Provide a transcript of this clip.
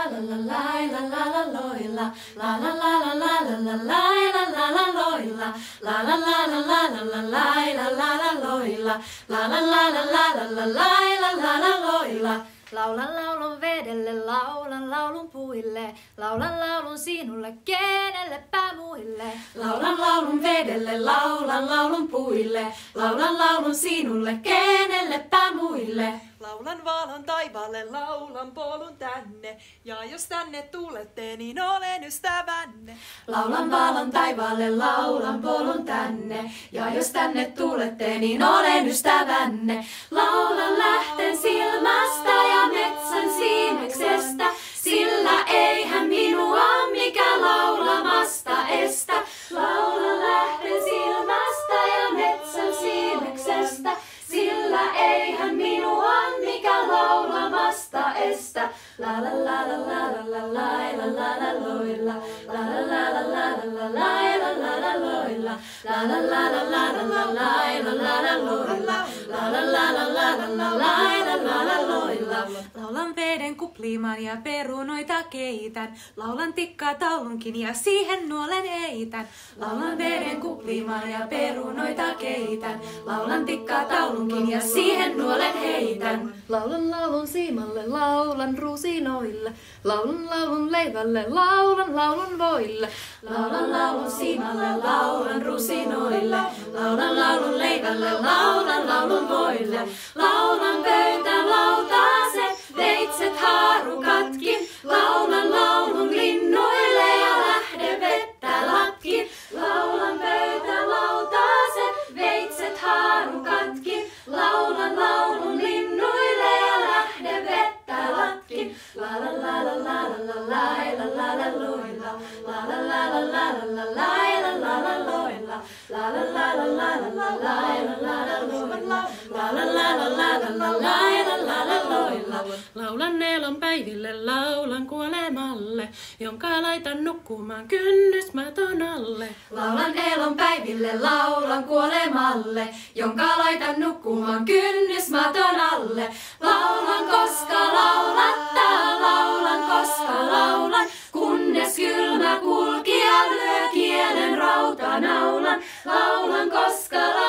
la la la la la loila, la la la la la la la la la la loila, la la la la la la la la la la loila, la la la la la la la la la loila. Laulan laulun vedelle, laulan laulun puille, laulan laulun sinulle, kenellepä muille. Laulan laulun vedelle, laulan laulun puille, laulan laulun sinulle, kenellepä muille. Laulan vaalan taivaalle, laulan polun tänne, ja jos tänne tulette, niin olen ystävänne. Laulan vaalan taivaalle, laulan polun tänne, ja jos tänne tulette, niin olen ystävänne. Laulan lähten silmästä ja metsän siimeksestä, sillä eihän minua mikä laulamasta estä. Laulan lähten silmästä ja metsän siimeksestä, sillä eihän minua mikä laulamasta estä. La la la la la la la la la la loila, la la la la la la la la la loila, la la la la la la la la la loila, la la la la la la la la loila. Laulan veden kuplimaan ja perunoita keitän, laulan tikkaa taulunkin ja siihen nuolen heitän. Laulan veden kuplimaan ja perunoita keitän, laulan tikkaa taulunkin ja siihen nuolen heitän. Laulan laulun siimalle, laulan rusinoille, laulan laulun leivälle, laulan laulun voille. Laulan laulun siimalle, laulan rusinoille, laulan laulun leivälle, laulan laulun voille. Laulan pöytään lautaset, veitset haarukatkin, laulan laulun linnuille ja lähde vettä latkin. Laulan pöytään lautaset, veitset haarukatkin, laulan laulun linnuille ja lähde vettä latkin. La la la la la la la la la loila, la la la la la la la la la loila, la la la la la la la la loila, la la la la la la la loila. Laulan elon päiville, laulan kuolemalle, jonka laitan nukkumaan kynnysmaton alle. Laulan elon päiville, laulan kuolemalle, jonka laitan nukkumaan kynnysmaton alle. Laulan koska laulattaa, laulan koska laulan, kunnes kylmä kulkija lyö kielen rautanaulan. Laulan koska laulattaa.